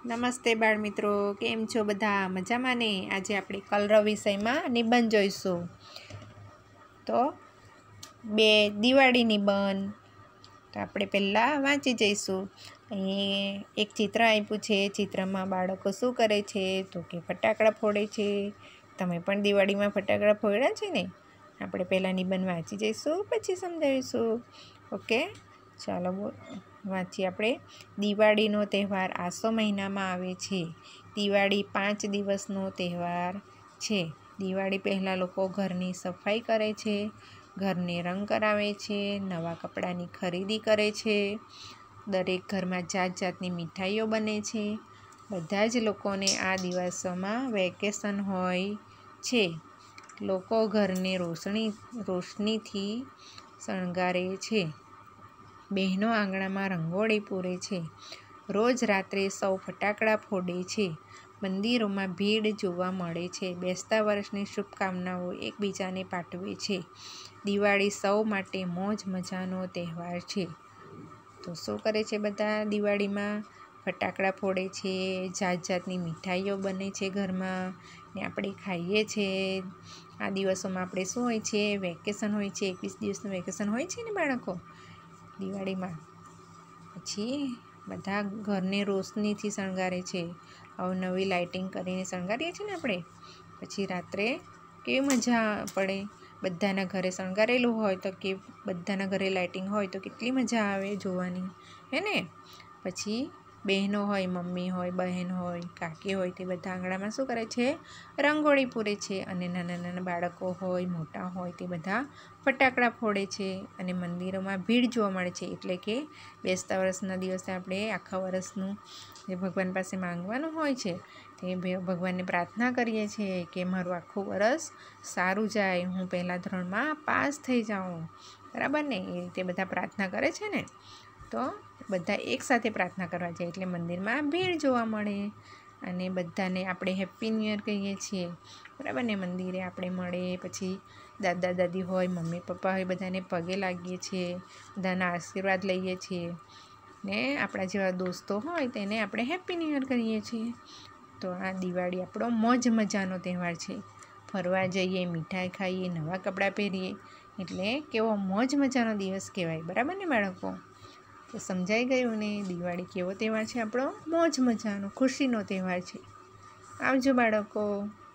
નમસ્તે બાળ મિત્રો, કેમ છો બધા? મજામાં ને? આજે આપણે કલરવ વિષયમાં નિબંધ જોઈશું. તો દિવાળી નિબંધ તો આપણે પહેલાં વાંચી જઈશું. અહીં એક ચિત્ર આપ્યું છે. ચિત્રમાં બાળકો શું કરે છે? તો કે ફટાકડા ફોડે છે. તમે પણ દિવાળીમાં ફટાકડા ફોડ્યા છે ને? આપણે પહેલાં નિબંધ વાંચી જઈશું, પછી સમજાવીશું. ઓકે, ચાલો વાંચીએ આપણે. દિવાળીનો તહેવાર આસો મહિનામાં આવે છે. દિવાળી 5 દિવસનો તહેવાર છે. દિવાળી પહેલાં લોકો ઘરની સફાઈ કરે છે, ઘરને રંગ કરાવે છે, નવા કપડાની ખરીદી કરે છે. દરેક ઘરમાં જાત જાતની મીઠાઈઓ બને છે. બધા જ લોકોને આ દિવસોમાં વેકેશન હોય છે. લોકો ઘરને રોશનીથી શણગારે છે. બહેનો આંગણામાં રંગોળી પૂરે છે. રોજ રાત્રે સૌ ફટાકડા ફોડે છે. મંદિરોમાં ભીડ જોવા મળે છે. બેસતા વર્ષની શુભકામનાઓ એકબીજાને પાઠવે છે. દિવાળી સૌ માટે મોજ મજાનો તહેવાર છે. તો શું કરે છે બધા દિવાળીમાં? ફટાકડા ફોડે છે, જાત જાતની મીઠાઈઓ બને છે ઘરમાં ને આપણે ખાઈએ છીએ. આ દિવસોમાં આપણે શું હોય છે? વેકેશન હોય છે. 21 દિવસનું વેકેશન હોય છે ને બાળકો દિવાળીમાં. પછી બધા ઘરને રોશનીથી શણગારે છે. અવનવી લાઇટિંગ કરીને શણગારીએ છીએ ને આપણે. પછી રાત્રે કેવી મજા પડે. બધાના ઘરે શણગારેલું હોય તો કે બધાના ઘરે લાઇટિંગ હોય તો કેટલી મજા આવે જોવાની, હે ને? પછી બહેનો હોય, મમ્મી હોય, બહેન હોય, કાકી હોય, તે બધા આંગણામાં શું કરે છે? રંગોળી પૂરે છે. અને નાના નાના બાળકો હોય, મોટા હોય, તે બધા ફટાકડા ફોડે છે. અને મંદિરોમાં ભીડ જોવા મળે છે. એટલે કે બેસતા વર્ષના દિવસે આપણે આખા વર્ષનું જે ભગવાન પાસે માંગવાનું હોય છે તે ભગવાનને પ્રાર્થના કરીએ છીએ કે મારું આખું વર્ષ સારું જાય, હું પહેલાં ધોરણમાં પાસ થઈ જાઉં, બરાબર ને? એ રીતે બધા પ્રાર્થના કરે છે ને. તો બધા એકસાથે પ્રાર્થના કરવા જાય એટલે મંદિરમાં ભીડ જોવા મળે. અને બધાને આપણે હેપી ન્યૂ યર કહીએ છીએ, બરાબર ને? મંદિરે આપણે મળે, પછી દાદા દાદી હોય, મમ્મી પપ્પા હોય, બધાને પગે લાગીએ છીએ, બધાના આશીર્વાદ લઈએ છીએ. ને આપણા જેવા દોસ્તો હોય તેને આપણે હેપી ન્યૂ યર કહીએ છીએ. તો આ દિવાળી આપણો મોજ મજાનો તહેવાર છે. ફરવા જઈએ, મીઠાઈ ખાઈએ, નવા કપડાં પહેરીએ, એટલે કેવો મોજ મજાનો દિવસ કહેવાય, બરાબર ને બાળકો? તો સમજાઈ ગયું ને? દિવાળી કેવો તહેવાર છે આપણો? મોજ મજાનો, ખુશીનો તહેવાર છે. આવજો બાળકો.